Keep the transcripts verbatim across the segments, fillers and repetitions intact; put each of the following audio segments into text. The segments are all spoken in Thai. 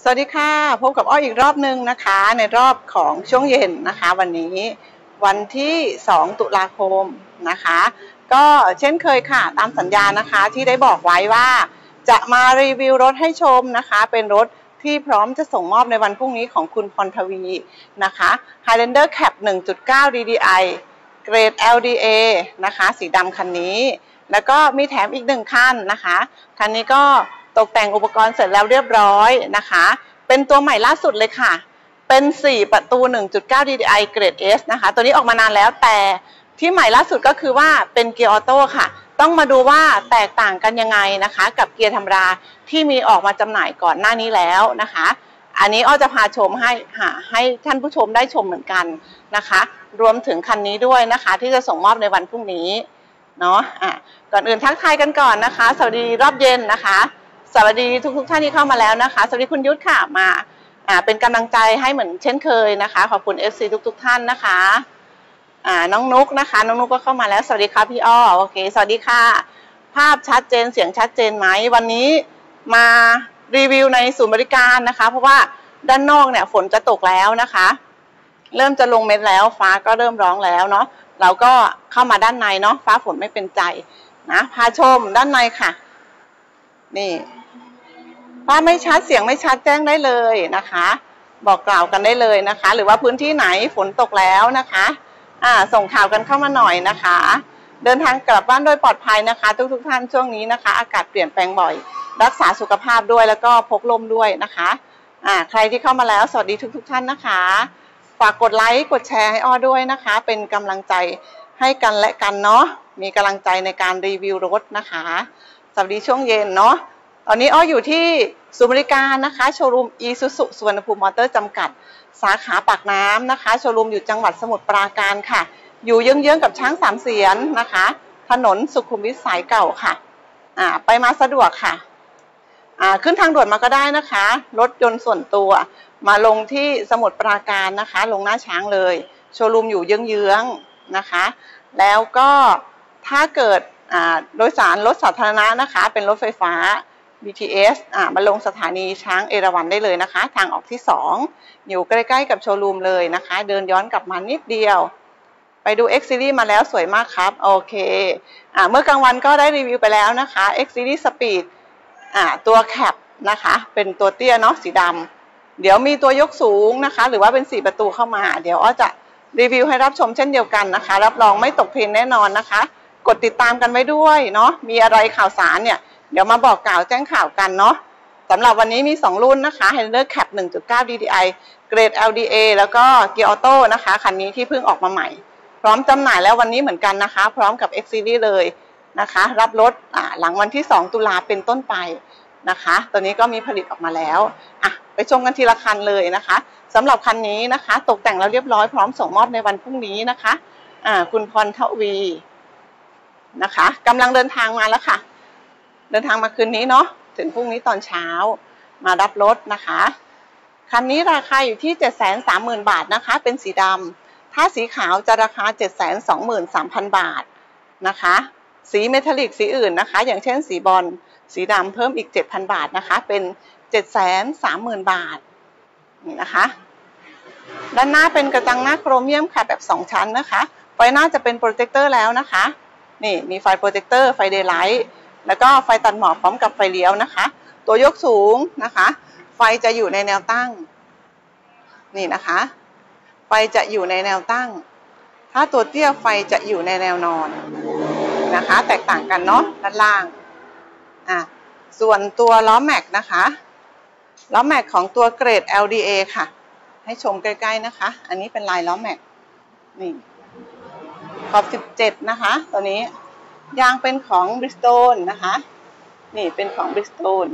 สวัสดีค่ะพบกับอ้ออีกรอบนึงนะคะในรอบของช่วงเย็นนะคะวันนี้วันที่สองตุลาคมนะคะก็เช่นเคยค่ะตามสัญญานะคะที่ได้บอกไว้ว่าจะมารีวิวรถให้ชมนะคะเป็นรถที่พร้อมจะส่งมอบในวันพรุ่งนี้ของคุณพรทวีนะคะ Highlander Cab หนึ่งจุดเก้า ดี ดี ไอ เกรด แอล ดี เอ นะคะสีดำคันนี้แล้วก็มีแถมอีกหนึ่งคันนะคะคันนี้ก็ตกแต่งอุปกรณ์เสร็จแล้วเรียบร้อยนะคะเป็นตัวใหม่ล่าสุดเลยค่ะเป็นสี่ประตู หนึ่งจุดเก้า ดี ดี ไอ เกรด เอส นะคะตัวนี้ออกมานานแล้วแต่ที่ใหม่ล่าสุดก็คือว่าเป็นเกียร์ออโต้ค่ะต้องมาดูว่าแตกต่างกันยังไงนะคะกับเกียร์ธรรมดาที่มีออกมาจำหน่ายก่อนหน้านี้แล้วนะคะอันนี้อ้อจะพาชมให้หาให้ท่านผู้ชมได้ชมเหมือนกันนะคะรวมถึงคันนี้ด้วยนะคะที่จะส่งมอบในวันพรุ่งนี้เนาะอ่ะก่อนอื่นทักทายกันก่อนนะคะสวัสดีรอบเย็นนะคะสวัสดีทุกๆท่านที่เข้ามาแล้วนะคะสวัสดีคุณยุทธค่ะมาอ่าเป็นกำลังใจให้เหมือนเช่นเคยนะคะขอบคุณ เอฟ ซี ทุกๆท่านนะคะอ่าน้องนุกนะคะน้องนุกก็เข้ามาแล้วสวัสดีค่ะพี่อ้อโอเคสวัสดีค่ะภาพชัดเจนเสียงชัดเจนไหมวันนี้มารีวิวในศูนย์บริการนะคะเพราะว่าด้านนอกเนี่ยฝนจะตกแล้วนะคะเริ่มจะลงเม็ดแล้วฟ้าก็เริ่มร้องแล้วเนาะเราก็เข้ามาด้านในเนาะฟ้าฝนไม่เป็นใจนะพาชมด้านในค่ะนี่ถ้าไม่ชัดเสียงไม่ชัดแจ้งได้เลยนะคะบอกกล่าวกันได้เลยนะคะหรือว่าพื้นที่ไหนฝนตกแล้วนะคะอ่าส่งข่าวกันเข้ามาหน่อยนะคะเดินทางกลับบ้านโดยปลอดภัยนะคะทุกๆท่านช่วงนี้นะคะอากาศเปลี่ยนแปลงบ่อยรักษาสุขภาพด้วยแล้วก็พกร่มด้วยนะคะอ่าใครที่เข้ามาแล้วสวัสดีทุกๆท่านนะคะฝากกดไลค์กดแชร์ให้อ้อด้วยนะคะเป็นกำลังใจให้กันและกันเนาะมีกำลังใจในการรีวิวรถนะคะสวัสดีช่วงเย็นเนาะตอนนี้อ้ออยู่ที่ศูนย์บริการนะคะโชว์รูมอีซูซุสุวรรณภูมิมอเตอร์จำกัดสาขาปากน้ำนะคะโชว์รูมอยู่จังหวัดสมุทรปราการค่ะอยู่เยื้องๆกับช้างสามเสียนนะคะถนนสุขุมวิทสายเก่าค่ะอ่าไปมาสะดวกค่ะอ่าขึ้นทางด่วนมาก็ได้นะคะรถยนต์ส่วนตัวมาลงที่สมุทรปราการนะคะลงหน้าช้างเลยโชว์รูมอยู่เยื้องๆนะคะแล้วก็ถ้าเกิดอ่าโดยสารรถสาธารณะนะคะเป็นรถไฟฟ้าบี ที เอส อ่ามาลงสถานีช้างเอราวัณได้เลยนะคะทางออกที่สองอยู่ใกล้ๆกับโชว์รูมเลยนะคะเดินย้อนกลับมานิดเดียวไปดู X Series มาแล้วสวยมากครับโอเคอ่าเมื่อกลางวันก็ได้รีวิวไปแล้วนะคะ X Series Speed อ่าตัวแคปนะคะเป็นตัวเตี้ยเนาะสีดำเดี๋ยวมีตัวยกสูงนะคะหรือว่าเป็นสี่ประตูเข้ามาเดี๋ยวอ้อจะรีวิวให้รับชมเช่นเดียวกันนะคะรับรองไม่ตกเทรนแน่นอนนะคะกดติดตามกันไว้ด้วยเนาะมีอะไรข่าวสารเนี่ยเดี๋ยวมาบอกกล่าวแจ้งข่าวกันเนาะสำหรับวันนี้มีสองรุ่นนะคะ Highlander Cab หนึ่งจุดเก้า ดี ดี ไอ เกรด แอล ดี เอ แล้วก็เกียร์ออโต้นะคะคันนี้ที่เพิ่งออกมาใหม่พร้อมจำหน่ายแล้ววันนี้เหมือนกันนะคะพร้อมกับ X Series เลยนะคะรับรถหลังวันที่สองตุลาเป็นต้นไปนะคะตัวนี้ก็มีผลิตออกมาแล้วอ่ะไปชมกันทีละคันเลยนะคะสำหรับคันนี้นะคะตกแต่งแล้วเรียบร้อยพร้อมส่งมอบในวันพรุ่งนี้นะคะอ่าคุณพรทวีนะคะกำลังเดินทางมาแล้วค่ะเดินทางมาคืนนี้เนาะถึงพรุ่งนี้ตอนเช้ามารับรถนะคะคันนี้ราคาอยู่ที่ เจ็ดแสนสามหมื่น บาทนะคะเป็นสีดำถ้าสีขาวจะราคา เจ็ดแสนสองหมื่นสามพัน บาทนะคะสีเมทัลลิกสีอื่นนะคะอย่างเช่นสีบอลสีดำเพิ่มอีก เจ็ดพัน บาทนะคะเป็น เจ็ดแสนสามหมื่น บาทนี่นะคะด้านหน้าเป็นกระจังหน้าโครเมียมค่ะแบบสองชั้นนะคะไฟหน้าจะเป็นโปรเจคเตอร์แล้วนะคะนี่มีไฟโปรเจคเตอร์ไฟเดย์ไลท์แล้วก็ไฟตัดหมอกพร้อมกับไฟเลี้ยวนะคะตัวยกสูงนะคะไฟจะอยู่ในแนวตั้งนี่นะคะไฟจะอยู่ในแนวตั้งถ้าตัวเตี้ยไฟจะอยู่ในแนวนอนนะคะแตกต่างกันเนาะด้านล่างอ่ะส่วนตัวล้อแม็กนะคะล้อแม็กของตัวเกรด แอล ดี เอ ค่ะให้ชมใกล้ๆนะคะอันนี้เป็นลายล้อแม็กนี่ขอบสิบเจ็ดนะคะตัวนี้ยางเป็นของ Bridgestone นะคะนี่เป็นของ Bridgestone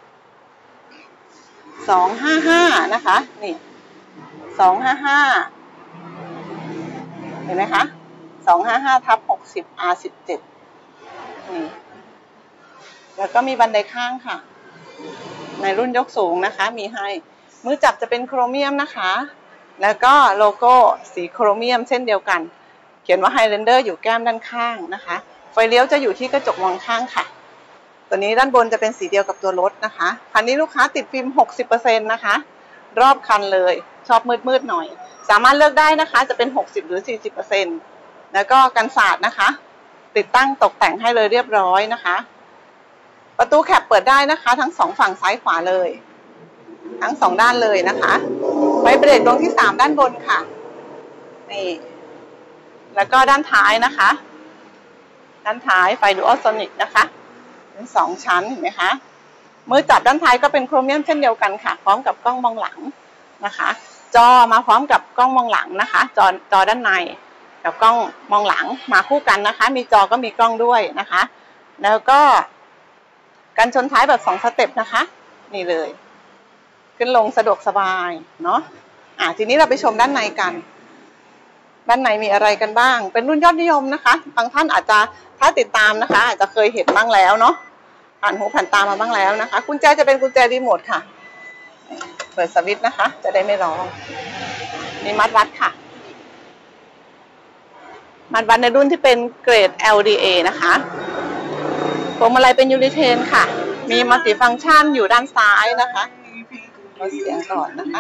สองห้าห้านะคะนี่สองห้าห้าเห็นไหมคะสองห้าห้าทับหกสิบ อาร์ สิบเจ็ดนี่แล้วก็มีบันไดข้างค่ะในรุ่นยกสูงนะคะมีให้มือจับจะเป็นโครเมียมนะคะแล้วก็โลโก้สีโครเมียมเช่นเดียวกันเขียนว่า Highlander อยู่แก้มด้านข้างนะคะไฟเลี้ยวจะอยู่ที่กระจกมองข้างค่ะตัวนี้ด้านบนจะเป็นสีเดียวกับตัวรถนะคะคันนี้ลูกค้าติดฟิล์ม หกสิบเปอร์เซ็นต์ นะคะรอบคันเลยชอบมืดๆหน่อยสามารถเลือกได้นะคะจะเป็น หกสิบ หรือ สี่สิบเปอร์เซ็นต์ แล้วก็กันสาดนะคะติดตั้งตกแต่งให้เลยเรียบร้อยนะคะประตูแคปเปิดได้นะคะทั้งสองฝั่งซ้ายขวาเลยทั้งสองด้านเลยนะคะไฟเบรกดวงที่สามด้านบนค่ะนี่แล้วก็ด้านท้ายนะคะด้านท้ายไฟดูอัลโซนิกนะคะเป็นสองชั้นเห็นไหมคะมือจับด้านท้ายก็เป็นโครเมียมเช่นเดียวกันค่ะพร้อมกับกล้องมองหลังนะคะจอมาพร้อมกับกล้องมองหลังนะคะจอจอด้านในกับกล้องมองหลังมาคู่กันนะคะมีจอก็มีกล้องด้วยนะคะแล้วก็กันชนท้ายแบบสองสเต็ปนะคะนี่เลยขึ้นลงสะดวกสบายเนาะอ่ะทีนี้เราไปชมด้านในกันด้านในมีอะไรกันบ้างเป็นรุ่นยอดนิยมนะคะบางท่านอาจจะถ้าติดตามนะคะอาจจะเคยเห็นบ้างแล้วเนาะผ่านหูผ่านตามาบ้างแล้วนะคะกุญแจจะเป็นกุญแจรีโมทค่ะเปิดสวิตช์นะคะจะได้ไม่ร้องมีมัดวัดค่ะมัดวัดในรุ่นที่เป็นเกรด แอล ดี เอ นะคะพวงมาลัยเป็นยูริเทนค่ะมีมัลติฟังก์ชันอยู่ด้านซ้ายนะคะเราเสียงก่อนนะคะ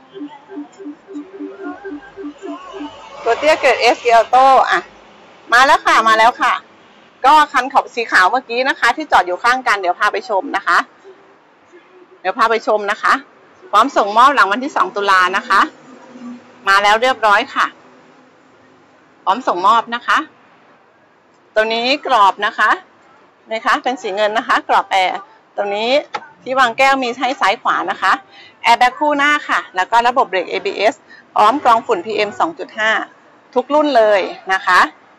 ตัวเตี้ยเกรด เอส เกียร์ออโต้อ่ะมาแล้วค่ะมาแล้วค่ะก็คันขอบสีขาวเมื่อกี้นะคะที่จอดอยู่ข้างกันเดี๋ยวพาไปชมนะคะเดี๋ยวพาไปชมนะคะพร้อมส่งมอบหลังวันที่สองตุลานะคะมาแล้วเรียบร้อยค่ะพร้อมส่งมอบนะคะตัวนี้กรอบนะคะนะคะเป็นสีเงินนะคะกรอบแอร์ตัวนี้ที่วางแก้วมีให้ซ้ายขวานะคะแอร์แบ็คคู่หน้าค่ะแล้วก็ระบบเบรก เอ บี เอส พร้อมกรองฝุ่น พี เอ็ม สองจุดห้า ทุกรุ่นเลยนะคะ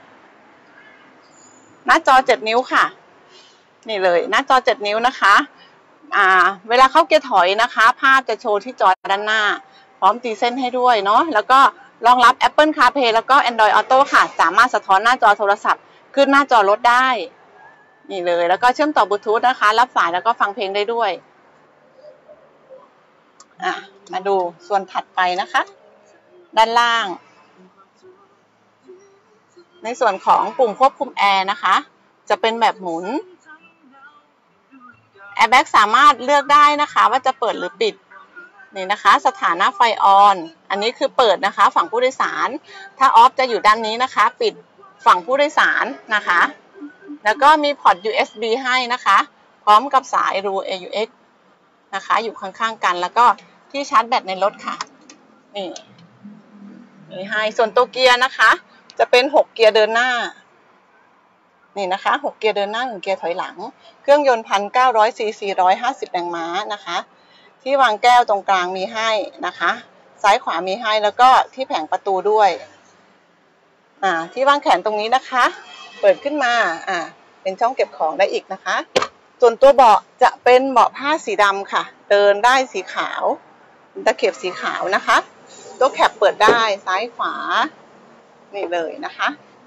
หน้าจอเจ็ดนิ้วค่ะนี่เลยหน้าจอเจ็ดนิ้วนะคะอ่าเวลาเข้าเกียร์ถอยนะคะภาพจะโชว์ที่จอด้านหน้าพร้อมตีเส้นให้ด้วยเนาะแล้วก็รองรับ Apple CarPlay แล้วก็ Android Auto ค่ะสามารถสะท้อนหน้าจอโทรศัพท์ขึ้นหน้าจอรถได้นี่เลยแล้วก็เชื่อมต่อบลูทูธนะคะรับสายแล้วก็ฟังเพลงได้ด้วยอ่ะมาดูส่วนถัดไปนะคะด้านล่างในส่วนของปุ่มควบคุมแอร์นะคะจะเป็นแบบหมุนแอร์แบ็กสามารถเลือกได้นะคะว่าจะเปิดหรือปิดนี่นะคะสถานะไฟออนอันนี้คือเปิดนะคะฝั่งผู้โดยสารถ้าออฟจะอยู่ด้านนี้นะคะปิดฝั่งผู้โดยสารนะคะแล้วก็มีพอร์ต ยู เอส บี ให้นะคะพร้อมกับสายรู เอ ยู เอ็กซ์ นะคะอยู่ข้างๆกันแล้วก็ที่ชาร์จแบตในรถค่ะนี่มีให้ส่วนตัวเกียร์นะคะจะเป็นหกเกียร์เดินหน้านี่นะคะหกเกียร์เดินหน้าหนึ่งเกียร์ถอยหลังเครื่องยนต์ หนึ่งพันเก้าร้อย ซี ซี หนึ่งร้อยห้าสิบ แรงม้านะคะที่วางแก้วตรงกลางมีให้นะคะซ้ายขวามีให้แล้วก็ที่แผงประตูด้วยอ่าที่วางแขนตรงนี้นะคะเปิดขึ้นมาอ่าเป็นช่องเก็บของได้อีกนะคะส่วนตัวเบาะจะเป็นเบาะผ้าสีดำค่ะเดินได้สีขาวตะเข็บสีขาวนะคะตัวแคปเปิดได้ซ้ายขวานี่เลยนะคะ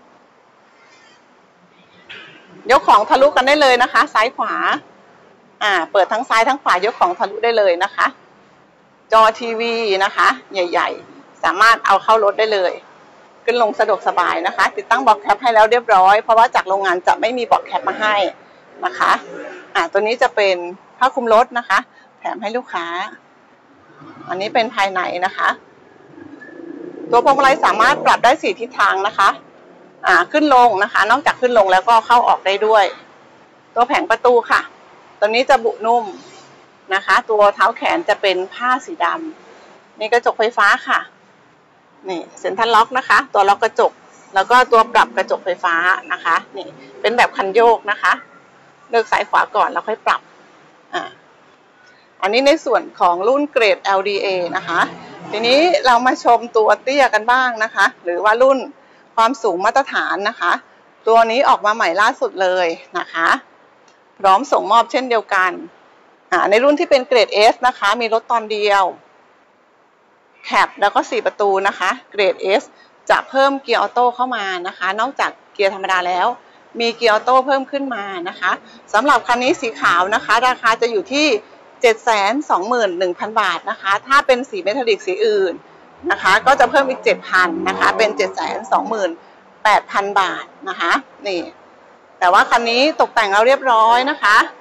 ยกของทะลุกันได้เลยนะคะซ้ายขวาอ่าเปิดทั้งซ้ายทั้งขวายกของทะลุได้เลยนะคะจอทีวีนะคะใหญ่ๆสามารถเอาเข้ารถได้เลยขึ้นลงสะดวกสบายนะคะติดตั้งเบาะแคปให้แล้วเรียบร้อยเพราะว่าจากโรงงานจะไม่มีเบาะแคปมาให้นะคะอ่าตัวนี้จะเป็นผ้าคลุมรถนะคะแถมให้ลูกค้าอันนี้เป็นภายในนะคะตัวพวงมาลัยสามารถปรับได้สี่ทิศทางนะคะอ่าขึ้นลงนะคะนอกจากขึ้นลงแล้วก็เข้าออกได้ด้วยตัวแผงประตูค่ะตัวนี้จะบุนุ่มนะคะตัวเท้าแขนจะเป็นผ้าสีดำนี่กระจกไฟฟ้าค่ะนี่เซ็นทรัลล็อกนะคะตัวล็อกกระจกแล้วก็ตัวปรับกระจกไฟฟ้านะคะนี่เป็นแบบคันโยกนะคะเลือกซ้ายขวาก่อนแล้วค่อยปรับอ่าอันนี้ในส่วนของรุ่นเกรด แอล ดี เอ นะคะทีนี้เรามาชมตัวเตี้ยกันบ้างนะคะหรือว่ารุ่นความสูงมาตรฐานนะคะตัวนี้ออกมาใหม่ล่าสุดเลยนะคะพร้อมส่งมอบเช่นเดียวกันอ่าในรุ่นที่เป็นเกรด S นะคะมีรถตอนเดียวแคปแล้วก็สี่ประตูนะคะเกรด S จะเพิ่มเกียร์ออโต้เข้ามานะคะนอกจากเกียร์ธรรมดาแล้วมีเกียร์ออโต้เพิ่มขึ้นมานะคะสำหรับคันนี้สีขาวนะคะราคาจะอยู่ที่ เจ็ดแสนสองหมื่นหนึ่งพัน บาทนะคะถ้าเป็นสีเมทัลลิกสีอื่นนะคะก็จะเพิ่มอีก เจ็ดพัน นะคะเป็น เจ็ดแสนสองหมื่นแปดพัน บาทนะคะนี่แต่ว่าคันนี้ตกแต่งเราเรียบร้อยนะคะ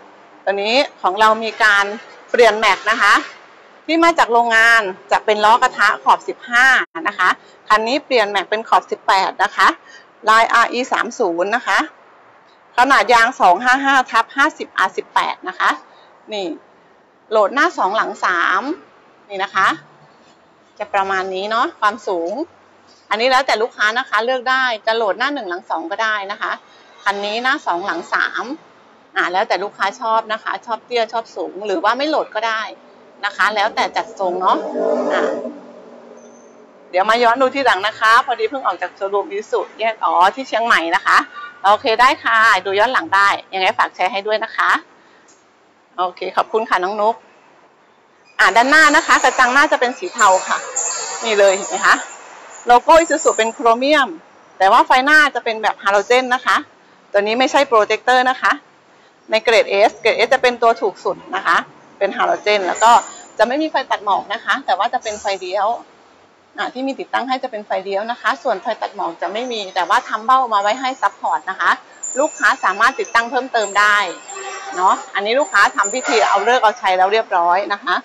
ตอนนี้ของเรามีการเปลี่ยนแม็กนะคะที่มาจากโรงงานจะเป็นล้อกระทะขอบสิบห้านะคะคันนี้เปลี่ยนแม็กเป็นขอบสิบแปดนะคะลาย อาร์ อี สามสิบ นะคะขนาดยางสองห้าห้าทับห้าสิบ อาร์ สิบแปด นะคะนี่โหลดหน้าสองหลังสามนี่นะคะจะประมาณนี้เนาะความสูงอันนี้แล้วแต่ลูกค้านะคะเลือกได้จะโหลดหน้าหนึ่งหลังสองก็ได้นะคะคันนี้หน้าสองหลังสามอ่าแล้วแต่ลูกค้าชอบนะคะชอบเตี้ยชอบสูงหรือว่าไม่โหลดก็ได้นะคะแล้วแต่จัดทรงเนาะอ่าเดี๋ยวมาย้อนดูที่หลังนะคะพอดีเพิ่งออกจากโชว์รูมอิสุแยกอ๋อที่เชียงใหม่นะคะโอเคได้ค่ะดูย้อนหลังได้ยังไงฝากแชร์ให้ด้วยนะคะโอเคขอบคุณค่ะน้องนุ๊กอ่าด้านหน้านะคะกระจังหน้าจะเป็นสีเทาค่ะนี่เลยเห็นไหมคะโลโก้อิซูซูเป็นโครเมียมแต่ว่าไฟหน้าจะเป็นแบบฮาโลเจนนะคะตัวนี้ไม่ใช่โปรเจคเตอร์นะคะในเกรด S เกรด S จะเป็นตัวถูกสุดนะคะเป็นฮาโลเจนแล้วก็จะไม่มีไฟตัดหมอกนะคะแต่ว่าจะเป็นไฟเลี้ยวอ่าที่มีติดตั้งให้จะเป็นไฟเลี้ยวนะคะส่วนไฟตัดหมอกจะไม่มีแต่ว่าทำเบ้ามาไว้ให้ซัพพอร์ตนะคะลูกค้าสามารถติดตั้งเพิ่มเติมได้เนาะอันนี้ลูกค้าทำพิธีเอาเลิกเอาใช้แล้วเรียบร้อยนะคะ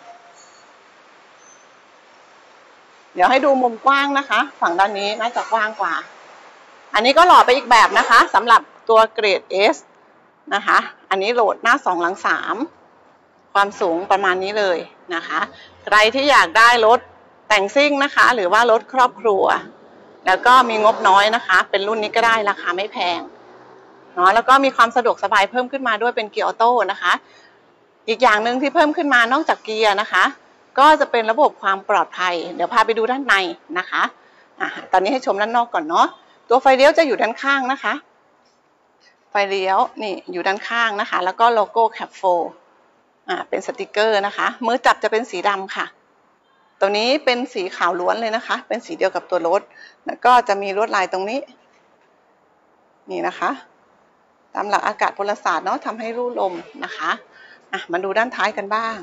เดี๋ยวให้ดูมุมกว้างนะคะฝั่งด้านนี้น่าจะกว้างกว่าอันนี้ก็หล่อไปอีกแบบนะคะสำหรับตัวเกรด S นะคะอันนี้โหลดหน้าสองหลังสามความสูงประมาณนี้เลยนะคะใครที่อยากได้รถแต่งซิ่งนะคะหรือว่ารถครอบครัวแล้วก็มีงบน้อยนะคะเป็นรุ่นนี้ก็ได้ราคาไม่แพงเนาะแล้วก็มีความสะดวกสบายเพิ่มขึ้นมาด้วยเป็นเกียร์ออโต้นะคะอีกอย่างหนึ่งที่เพิ่มขึ้นมานอกจากเกียร์นะคะก็จะเป็นระบบความปลอดภัยเดี๋ยวพาไปดูด้านในนะคะอ่ะตอนนี้ให้ชมด้านนอกก่อนเนาะตัวไฟเลี้ยวจะอยู่ด้านข้างนะคะไฟเลี้ยวนี่อยู่ด้านข้างนะคะแล้วก็โลโก้แคปโฟอ่าเป็นสติกเกอร์นะคะมือจับจะเป็นสีดำค่ะตัวนี้เป็นสีขาวล้วนเลยนะคะเป็นสีเดียวกับตัวรถแล้วก็จะมีลวดลายตรงนี้นี่นะคะตามหลักอากาศพลศาสตร์เนาะทำให้รูลมนะคะอ่ะมาดูด้านท้ายกันบ้าง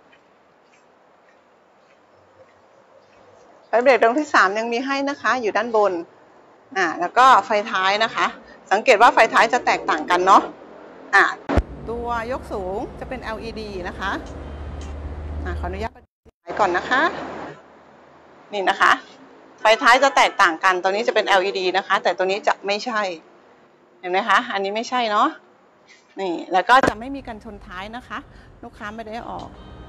ไฟเบรกดวงที่สามยังมีให้นะคะอยู่ด้านบนอ่าแล้วก็ไฟท้ายนะคะสังเกตว่าไฟท้ายจะแตกต่างกันเนาะอ่าตัวยกสูงจะเป็น แอล อี ดี นะคะอ่าขออนุญาตไปก่อนนะคะนี่นะคะไฟท้ายจะแตกต่างกันตัวนี้จะเป็น แอล อี ดี นะคะแต่ตัวนี้จะไม่ใช่เห็นไหมคะอันนี้ไม่ใช่เนาะนี่แล้วก็จะไม่มีกันชนท้ายนะคะลูกค้าไม่ได้ออก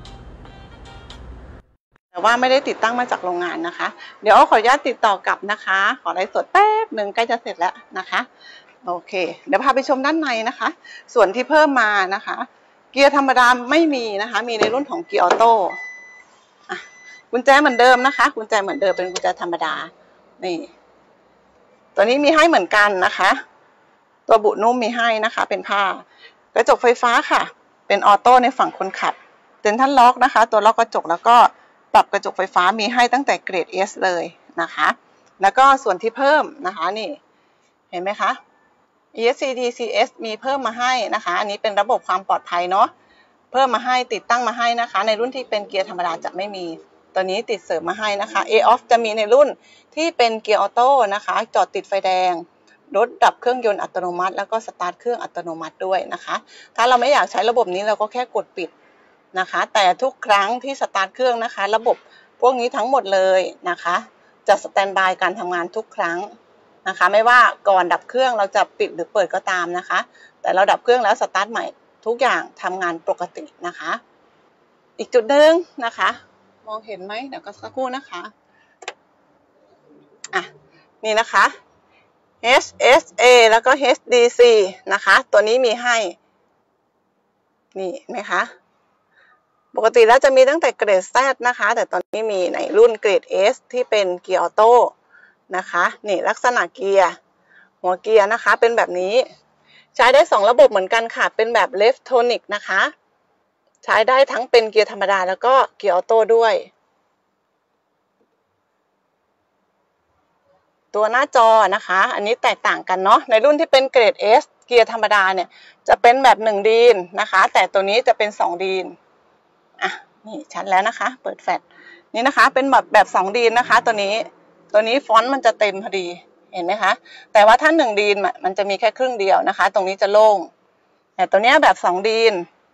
แต่ว่าไม่ได้ติดตั้งมาจากโรงงานนะคะเดี๋ยวขออนุญาตติดต่อกลับนะคะขอไลฟ์สดแป๊บหนึ่งใกล้จะเสร็จแล้วนะคะโอเคเดี๋ยวพาไปชมด้านในนะคะส่วนที่เพิ่มมานะคะเกียร์ธรรมดาไม่มีนะคะมีในรุ่นของเกียร์ออโต้กุญแจเหมือนเดิมนะคะกุญแจเหมือนเดิมเป็นกุญแจธรรมดานี่ตัวนี้มีให้เหมือนกันนะคะตัวบุนุ่มมีให้นะคะเป็นผ้ากระจกไฟฟ้าค่ะเป็นออโต้ในฝั่งคนขับเซ็นทรัลล็อกนะคะตัวล็อกกระจกแล้วก็ปรับกระจกไฟฟ้ามีให้ตั้งแต่เกรด S เลยนะคะแล้วก็ส่วนที่เพิ่มนะคะนี่เห็นไหมคะ อี เอส ซี ที ซี เอส มีเพิ่มมาให้นะคะอันนี้เป็นระบบความปลอดภัยเนาะเพิ่มมาให้ติดตั้งมาให้นะคะในรุ่นที่เป็นเกียร์ธรรมดาจะไม่มีตัวนี้ติดเสริมมาให้นะคะ A off จะมีในรุ่นที่เป็นเกียร์ออโต้นะคะจอดติดไฟแดงรถดับเครื่องยนต์อัตโนมัติแล้วก็สตาร์ทเครื่องอัตโนมัติด้วยนะคะถ้าเราไม่อยากใช้ระบบนี้เราก็แค่กดปิดนะคะแต่ทุกครั้งที่สตาร์ทเครื่องนะคะระบบพวกนี้ทั้งหมดเลยนะคะจะสแตนบายการทำงานทุกครั้งนะคะไม่ว่าก่อนดับเครื่องเราจะปิดหรือเปิดก็ตามนะคะแต่เราดับเครื่องแล้วสตาร์ทใหม่ทุกอย่างทำงานปกตินะคะอีกจุดหนึ่งนะคะมองเห็นไหมเดี๋ยวก็สักครู่นะคะอ่ะนี่นะคะ เอช เอส เอ แล้วก็ เอช ดี ซี นะคะตัวนี้มีให้นี่ไหมคะปกติแล้วจะมีตั้งแต่เกรด Z นะคะแต่ตอนนี้มีในรุ่นเกรด S ที่เป็นเกียร์ออโต้นะคะนี่ลักษณะเกียร์หัวเกียร์นะคะเป็นแบบนี้ใช้ได้สองระบบเหมือนกันค่ะเป็นแบบ Leftonic นะคะใช้ได้ทั้งเป็นเกียร์ธรรมดาแล้วก็เกียร์ออโต้ด้วยตัวหน้าจอนะคะอันนี้แตกต่างกันเนาะในรุ่นที่เป็นเกรด S เกียร์ธรรมดาเนี่ยจะเป็นแบบหนึ่งดีนนะคะแต่ตัวนี้จะเป็นสองดีนอ่ะนี่ชัดแล้วนะคะเปิดแฟลชนี่นะคะเป็นแบบแบบสองดีนนะคะตัวนี้ตัวนี้ฟอนต์มันจะเต็มพอดีเห็นไหมคะแต่ว่าถ้าหนึ่งดีนมันจะมีแค่ครึ่งเดียวนะคะตรงนี้จะโล่งแต่ตัวนี้แบบสองดีน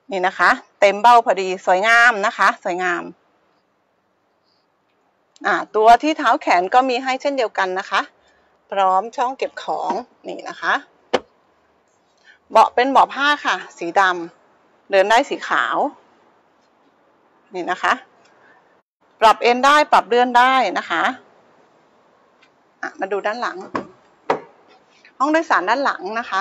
นี่นะคะเต็มเบ้าพอดีสวยงามนะคะสวยงามอ่าตัวที่เท้าแขนก็มีให้เช่นเดียวกันนะคะพร้อมช่องเก็บของนี่นะคะเบาะเป็นเบาะผ้าค่ะสีดำเดินได้สีขาวนี่นะคะปรับเอนได้ปรับเลื่อนได้นะคะอ่ะมาดูด้านหลังห้องโดยสารด้านหลังนะคะ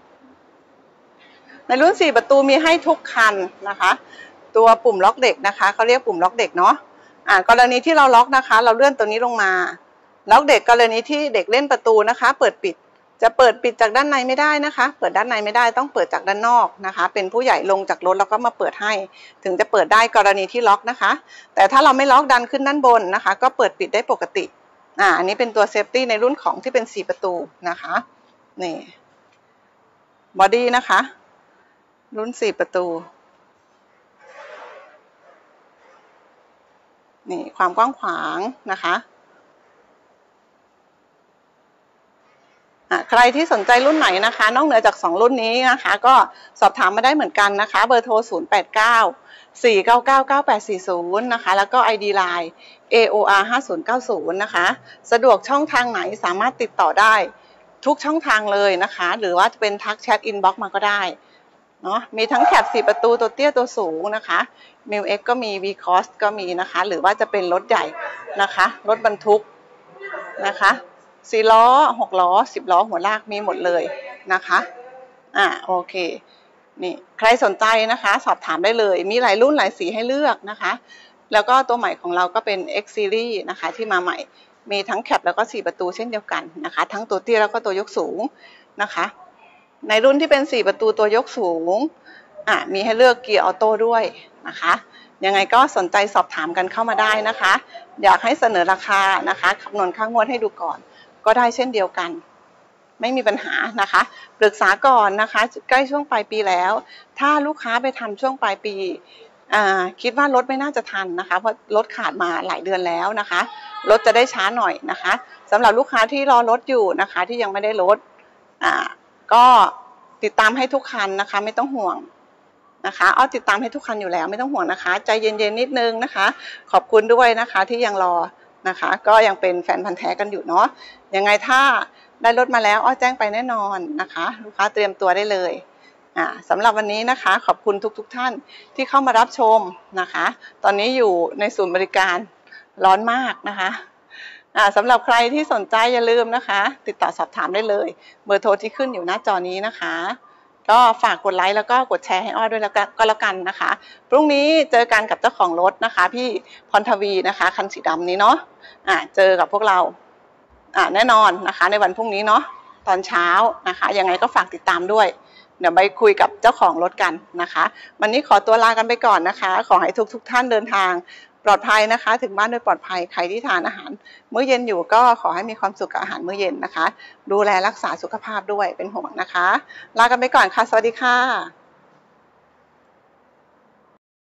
ในรุ่นสี่ประตูมีให้ทุกคันนะคะตัวปุ่มล็อกเด็กนะคะเขาเรียกปุ่มล็อกเด็กเนาะอ่ากรณีที่เราล็อกนะคะเราเลื่อนตัวนี้ลงมาล็อกเด็กกรณีที่เด็กเล่นประตูนะคะเปิดปิดจะเปิดปิดจากด้านในไม่ได้นะคะเปิดด้านในไม่ได้ต้องเปิดจากด้านนอกนะคะเป็นผู้ใหญ่ลงจากรถแล้วก็มาเปิดให้ถึงจะเปิดได้กรณีที่ล็อกนะคะแต่ถ้าเราไม่ล็อกดันขึ้นด้านบนนะคะก็เปิดปิดได้ปกติอ่าอันนี้เป็นตัวเซฟตี้ในรุ่นของที่เป็นสี่ประตูนะคะนี่บอดี้นะคะรุ่นสี่ประตูนี่ความกว้างขวางนะคะใครที่สนใจรุ่นไหนนะคะนอกเหนือจากสองรุ่นนี้นะคะก็สอบถามมาได้เหมือนกันนะคะเบอร์โทรศูนย์ แปด เก้า สี่ เก้า เก้า เก้า แปด สี่ ศูนย์นะคะแล้วก็ ไอ ดี ไลน์ เอ โอ อาร์ ห้า ศูนย์ เก้า ศูนย์นะคะสะดวกช่องทางไหนสามารถติดต่อได้ทุกช่องทางเลยนะคะหรือว่าจะเป็นทักแชทอินบ็อกซ์มาก็ได้เนาะมีทั้งแคปสี่ประตูตัวเตี้ยตัวสูงนะคะมิวเอ็กก็มี วี คอส ก็มีนะคะหรือว่าจะเป็นรถใหญ่นะคะรถบรรทุกนะคะสี่ล้อหกล้อสิบล้อหัวลากมีหมดเลยนะคะอ่าโอเคนี่ใครสนใจนะคะสอบถามได้เลยมีหลายรุ่นหลายสีให้เลือกนะคะแล้วก็ตัวใหม่ของเราก็เป็น X Series นะคะที่มาใหม่มีทั้งแคปแล้วก็สี่ประตูเช่นเดียวกันนะคะทั้งตัวเตี้ยแล้วก็ตัวยกสูงนะคะในรุ่นที่เป็นสี่ประตูตัวยกสูงอ่ะมีให้เลือกเกียร์ออโต้ด้วยนะคะยังไงก็สนใจสอบถามกันเข้ามาได้นะคะอยากให้เสนอราคานะคะคำนวณค่างวดให้ดูก่อนก็ได้เช่นเดียวกันไม่มีปัญหานะคะปรึกษาก่อนนะคะใกล้ช่วงปลายปีแล้วถ้าลูกค้าไปทำช่วงปลายปีคิดว่ารถไม่น่าจะทันนะคะเพราะรถขาดมาหลายเดือนแล้วนะคะรถจะได้ช้าหน่อยนะคะสำหรับลูกค้าที่รอรถอยู่นะคะที่ยังไม่ได้รถก็ติดตามให้ทุกคันนะคะไม่ต้องห่วงนะคะอ้อติดตามให้ทุกคันอยู่แล้วไม่ต้องห่วงนะคะใจเย็นๆนิดนึงนะคะขอบคุณด้วยนะคะที่ยังรอนะคะก็ยังเป็นแฟนพันธุ์แท้กันอยู่เนาะยังไงถ้าได้รถมาแล้วอ้อแจ้งไปแน่นอนนะคะลูกค้าเตรียมตัวได้เลยอ่าสำหรับวันนี้นะคะขอบคุณทุกๆ ท, ท่านที่เข้ามารับชมนะคะตอนนี้อยู่ในศูนย์บริการร้อนมากนะคะอ่าสำหรับใครที่สนใจอย่าลืมนะคะติดต่อสอบถามได้เลยเบอร์โทรที่ขึ้นอยู่หน้าจอนี้นะคะก็ฝากกดไลค์แล้วก็กดแชร์ให้อ้อด้วยแล้วก็แล้วกันนะคะพรุ่งนี้เจอกันกับเจ้าของรถนะคะพี่พรทวีนะคะคันสีดำนี้เนาะอ่าเจอกับพวกเราอ่าแน่นอนนะคะในวันพรุ่งนี้เนาะตอนเช้านะคะยังไงก็ฝากติดตามด้วยเดี๋ยวไปคุยกับเจ้าของรถกันนะคะวันนี้ขอตัวลากันไปก่อนนะคะขอให้ทุกทุกท่านเดินทางปลอดภัยนะคะถึงบ้านโดยปลอดภัยใครที่ทานอาหารมื้อเย็นอยู่ก็ขอให้มีความสุขกับอาหารมื้อเย็นนะคะดูแลรักษาสุขภาพด้วยเป็นห่วงนะคะลากันไปก่อนค่ะสวัสดีค่ะ